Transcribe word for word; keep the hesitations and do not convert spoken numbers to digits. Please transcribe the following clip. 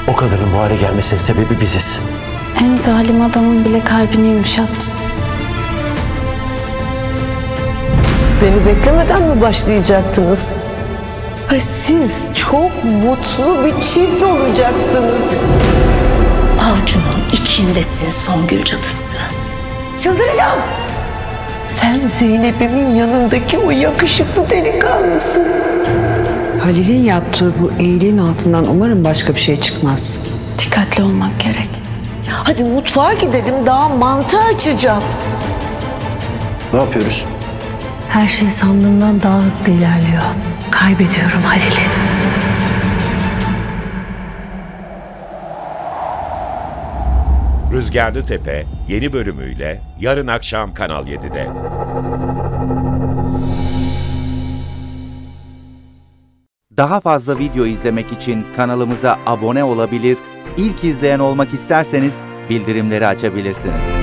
O kadının bu hale gelmesinin sebebi biziz. En zalim adamın bile kalbini yumuşattın. Beni beklemeden mi başlayacaktınız? Ay siz çok mutlu bir çift olacaksınız. Avcunun içindesin Songül cadısı. Çıldıracağım. Sen Zeynep'imin yanındaki o yakışıklı delikanlısın. Halil'in yaptığı bu iyiliğin altından umarım başka bir şey çıkmaz. Dikkatli olmak gerek. Hadi mutfağa gidelim, daha mantı açacağım. Ne yapıyoruz? Her şey sandığımdan daha hızlı ilerliyor. Kaybediyorum Halil'i. Rüzgarlı Tepe yeni bölümüyle yarın akşam Kanal yedide. Daha fazla video izlemek için kanalımıza abone olabilir, ilk izleyen olmak isterseniz bildirimleri açabilirsiniz.